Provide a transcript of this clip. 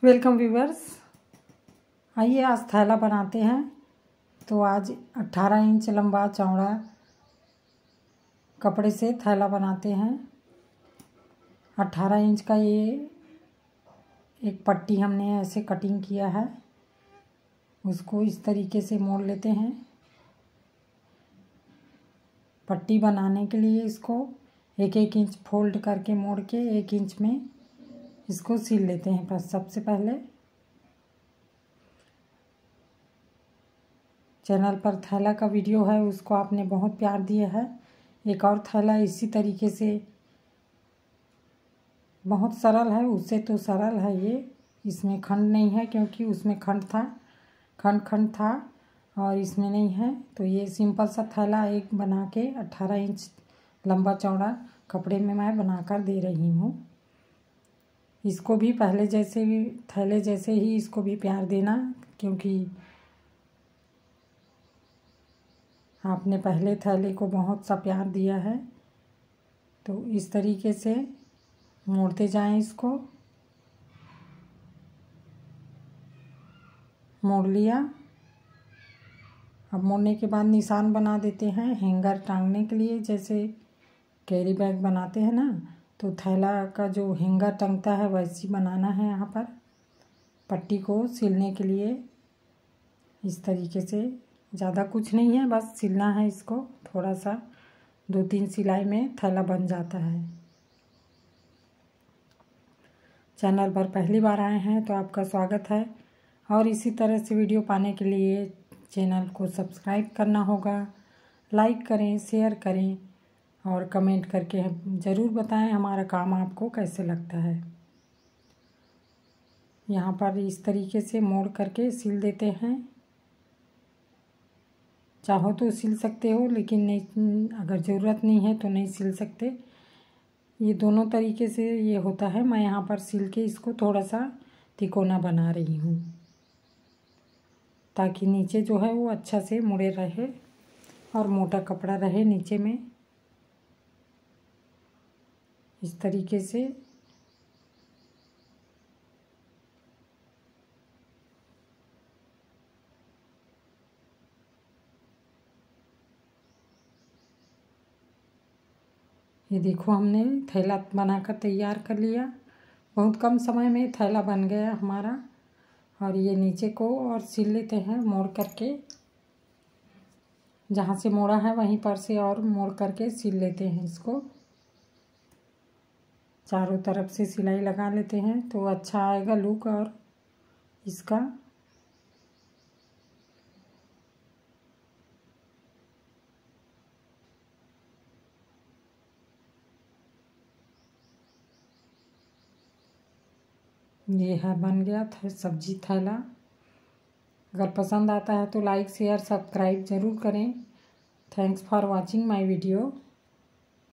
Welcome viewers. आइए आज थैला बनाते हैं। तो आज 18 इंच लंबा चौड़ा कपड़े से थैला बनाते हैं। 18 इंच का ये एक पट्टी हमने ऐसे कटिंग किया है, उसको इस तरीके से मोड़ लेते हैं। पट्टी बनाने के लिए इसको एक इंच फोल्ड करके मोड़ के 1 इंच में इसको सिल लेते हैं। बस सबसे पहले चैनल पर थैला का वीडियो है, उसको आपने बहुत प्यार दिया है। एक और थैला इसी तरीके से, बहुत सरल है, उससे तो सरल है ये। इसमें खंड नहीं है क्योंकि उसमें खंड था और इसमें नहीं है। तो ये सिंपल सा थैला एक बना के 18 इंच लंबा चौड़ा कपड़े में मैं बनाकर दे रही हूँ। इसको भी पहले जैसे भी थैले जैसे ही इसको भी प्यार देना, क्योंकि आपने पहले थैले को बहुत सा प्यार दिया है। तो इस तरीके से मोड़ते जाएं। इसको मोड़ लिया। अब मोड़ने के बाद निशान बना देते हैं हैंगर टांगने के लिए। जैसे कैरी बैग बनाते हैं ना, तो थैला का जो हैंगर टंगता है वैसी बनाना है। यहाँ पर पट्टी को सिलने के लिए इस तरीके से, ज़्यादा कुछ नहीं है, बस सिलना है इसको थोड़ा सा। 2-3 सिलाई में थैला बन जाता है। चैनल पर पहली बार आए हैं तो आपका स्वागत है, और इसी तरह से वीडियो पाने के लिए चैनल को सब्सक्राइब करना होगा। लाइक करें, शेयर करें और कमेंट करके ज़रूर बताएं हमारा काम आपको कैसे लगता है। यहाँ पर इस तरीके से मोड़ करके सिल देते हैं। चाहो तो सिल सकते हो, लेकिन नहीं, अगर ज़रूरत नहीं है तो नहीं सिल सकते। ये दोनों तरीके से ये होता है। मैं यहाँ पर सिल के इसको थोड़ा सा तिकोना बना रही हूँ, ताकि नीचे जो है वो अच्छा से मुड़े रहे और मोटा कपड़ा रहे नीचे में। इस तरीके से ये देखो, हमने थैला बनाकर तैयार कर लिया। बहुत कम समय में थैला बन गया हमारा। और ये नीचे को और सिल लेते हैं मोड़ करके। जहाँ से मोड़ा है वहीं पर से और मोड़ करके सिल लेते हैं इसको। चारों तरफ से सिलाई लगा लेते हैं तो अच्छा आएगा लुक और इसका। ये है, बन गया था सब्जी थैला। अगर पसंद आता है तो लाइक शेयर सब्सक्राइब ज़रूर करें। Thanks for watching my video.